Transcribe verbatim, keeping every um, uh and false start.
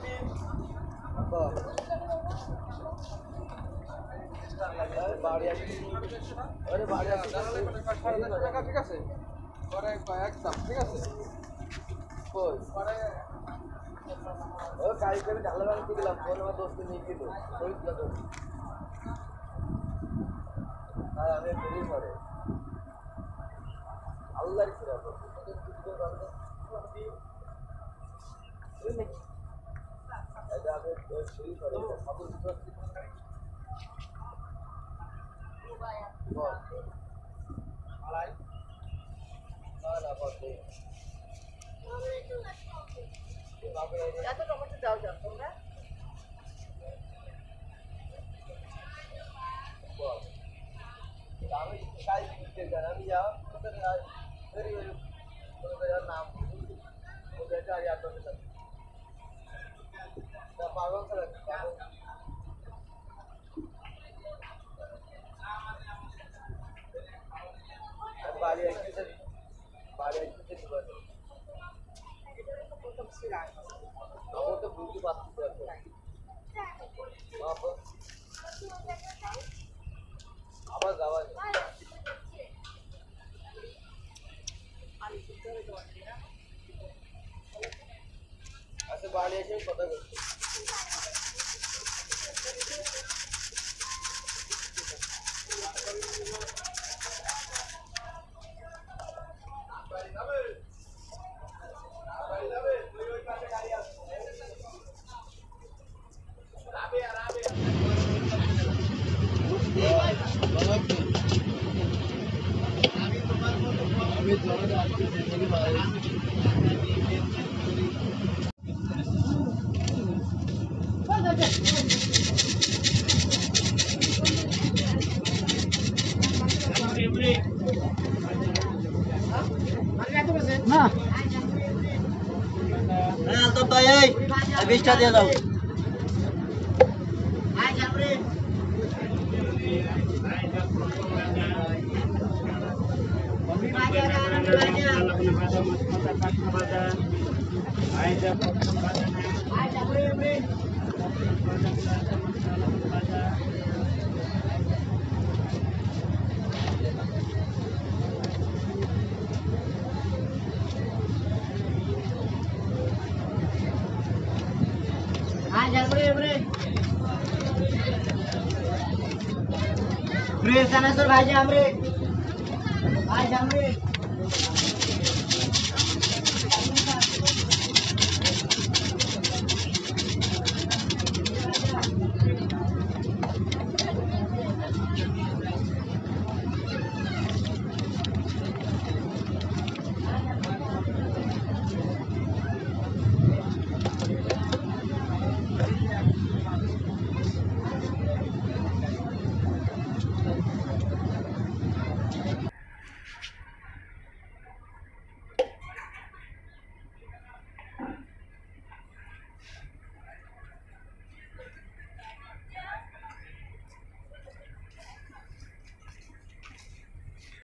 ঠিক আছে পরে একদম ঠিক আছে ও গাড়িতে আমি ঢালা ভাঙতে গেলাম ফোন আমার দোস্ত নিয়ে গেল আর আমি বেরিয়ে পড়ে আল্লাহর কিরা টমেটো দাও যাও তোমরা আমি কাজ করতে যাই আমি যাও নাম পাগল বাড়ি আসতে বাড়ি আসতে আমার তো বুঝতে পারছি আবার যাওয়া আচ্ছা বাড়ি এসে কথা বলছি তো ভাই এই বিশটা দিয়ে দাও भाई जामरे भाई जामरे